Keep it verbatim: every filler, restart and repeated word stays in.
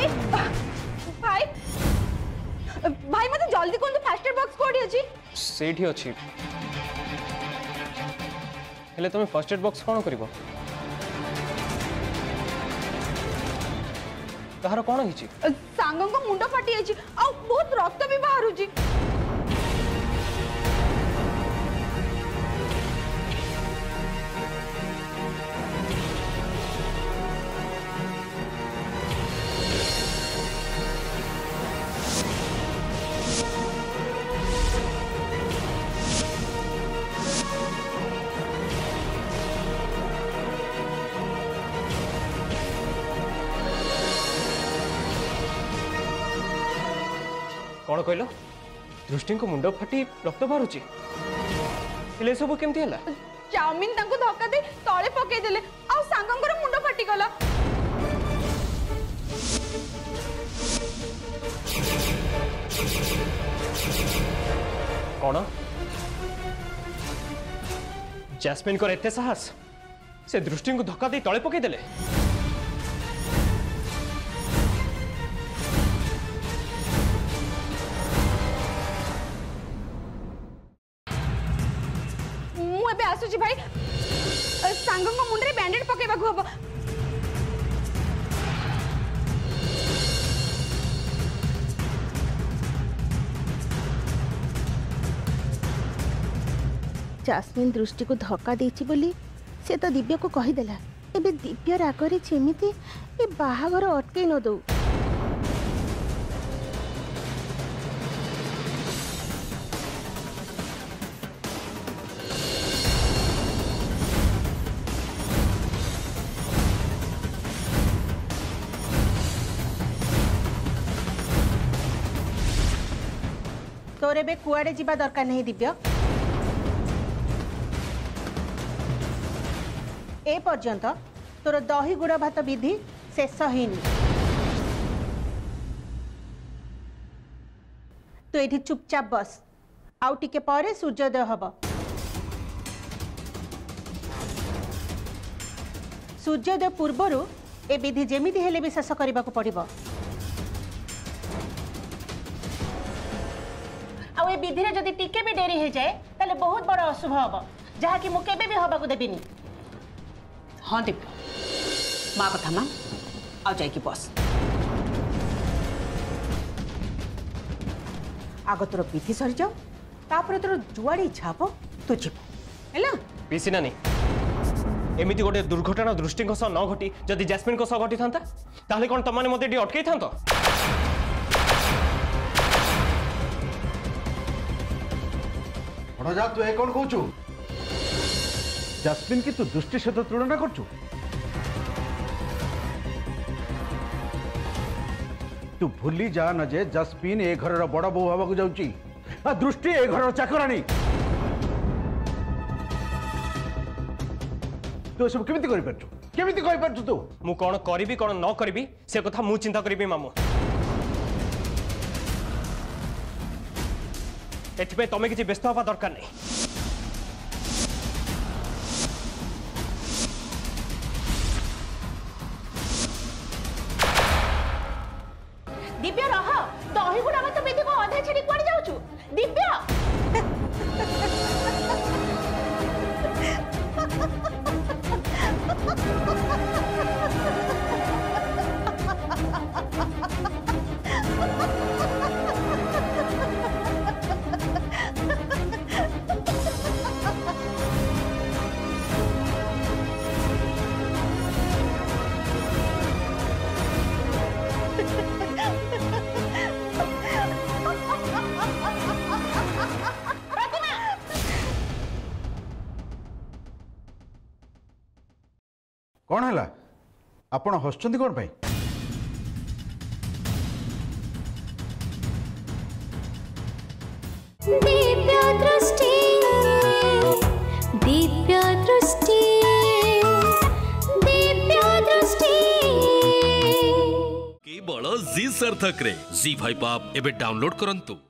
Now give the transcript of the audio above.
भाई भाई भाई मत जल्दी कोन फास्ट एड बॉक्स कोडी अछि सेठी अछि हेले तुम फर्स्ट एड बॉक्स कोन करिवो तहार कोन हिची सांगम को मुंडो फाटी अछि आ बहुत रक्त भी बाहर अछि कौन कहल दृष्टि को मुंड फाटी रक्त बाहर सब केमती है चाउमिन तांको धक्का दे तळे पके देले आ सांगंकर मुंड फाटी गला कौन जैस्मिन को एते साहस से दृष्टि को धक्का दे तळे पके देले आसुची भाई सांगम को मुंडरे बैंडेड पकेबा को हबो जास्मिन दृष्टि को धक्का देछि बोली से तो दिव्य को कहि देला एबे दिव्य रागरे जेमिति ए बाहागर अटके न दो तोरे बे कुआड़े जीवा दरकार नहीं दिव्य ए पर्यंत तोर दही गुड़ भात विधि शेष होनी तू ये चुपचाप बस आउ टिके परे सूर्योदय हब सूर्योदय पूर्वर ए विधि जेमिति हेले भी शेष करने को पड़िबो आ विधि जदि टिके भी डेरी हो जाए ताले बहुत बड़ा अशुभ हम जहाँ कि मुझे भी हवा को देविनी हाँ दिव्य माँ कथा मान आ जाए बस आग तोर विधि सरी जाओ तापर तोर जुआड़ी इच्छा हम तू जीव है पिसी नानी एमती गोटे दुर्घटना दृष्टि न घटी जदि जैस्मिन को सह घटी था ताहले कौन तुम मत अटकई था जा तू कौन कहू जस्मिन की तू दृष्टि सहित तुलना करचु तू भूली जा न जे जस्मिन ए घर बड़ बो हवा को जाउची आ दृष्टि ए घर चाकरानी तू सब केमिति करि परचु केमिति कहि परचु तू मु कोन करिवि कोन न करिवि से कथा मु चिंता करिवि मामू एथिपे तमे किछि व्यस्त हवा दरकार नहीं दिव्य रह दही गुड़ा मत विधि को अधे छेड़ी पड़ जाउछु दिव्य कौन है आपण हसुंच कौन पाई दिव्य दृष्टि दिव्य दृष्टि दिव्य दृष्टि केवल जी सार्थक रे जी फाइव आप एबे डाउनलोड करंतु।